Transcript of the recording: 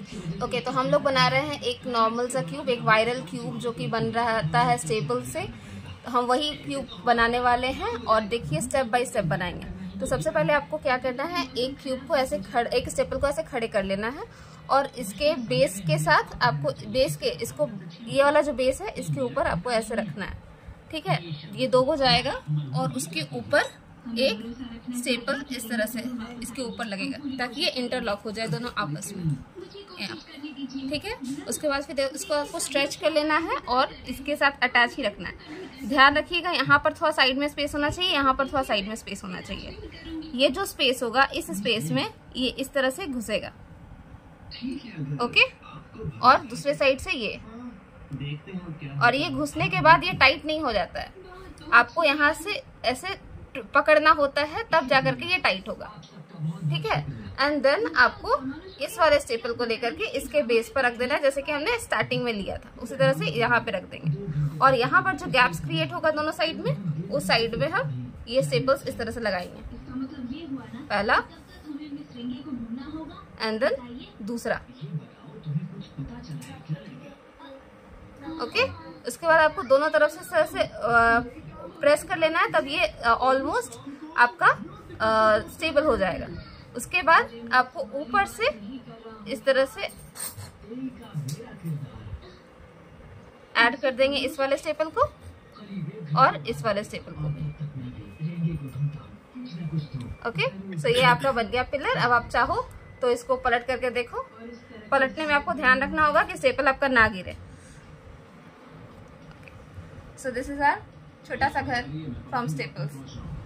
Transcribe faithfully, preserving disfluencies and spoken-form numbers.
Okay okay, तो हम लोग बना रहे हैं एक नॉर्मल सा क्यूब, एक वायरल क्यूब जो कि बन रहता है स्टेपल से। तो हम वही क्यूब बनाने वाले हैं और देखिए स्टेप बाय स्टेप बनाएंगे। तो सबसे पहले आपको क्या करना है, एक क्यूब को ऐसे खड़े, एक स्टेपल को ऐसे खड़े कर लेना है और इसके बेस के साथ आपको बेस के इसको ये वाला जो बेस है इसके ऊपर आपको ऐसे रखना है, ठीक है। ये दो हो जाएगा और उसके ऊपर एक स्टेपल इस तरह से इसके ऊपर लगेगा ताकि ये इंटरलॉक हो जाए दोनों आपस में, ठीक है। उसके बाद फिर इसको आपको स्ट्रेच कर लेना है और इसके साथ अटैच ही रखना है। ध्यान रखिएगा यहाँ पर थोड़ा साइड में स्पेस होना चाहिए, यहाँ पर थोड़ा साइड में स्पेस होना चाहिए। ये जो स्पेस होगा इस स्पेस में ये इस तरह से घुसेगा, ओके। और दूसरे साइड से ये, और ये घुसने के बाद ये टाइट नहीं हो जाता है, आपको यहाँ से ऐसे पकड़ना होता है तब जाकर के ये टाइट होगा, ठीक है। एंड देन आपको इस वाले स्टेपल को लेकर के इसके बेस पर रख देना है, जैसे कि हमने स्टार्टिंग में लिया था उसी तरह से यहाँ पे रख देंगे। और यहाँ पर जो गैप्स क्रिएट होगा दोनों साइड में, उस साइड में हम ये स्टेपल्स इस तरह से लगाएंगे, पहला एंड देन दूसरा, ओके। उसके बाद आपको दोनों तरफ से इस तरह से प्रेस कर लेना है, तब ये ऑलमोस्ट आपका स्टेबल हो जाएगा। उसके बाद आपको ऊपर से इस तरह से ऐड कर देंगे इस वाले स्टेपल को और इस वाले स्टेपल को, ओके। सो ये आपका बन गया पिलर। अब आप चाहो तो इसको पलट करके देखो, पलटने में आपको ध्यान रखना होगा कि स्टेपल आपका ना गिरे। सो दिस इज आवर छोटा सा घर फ्रॉम स्टेपल्स।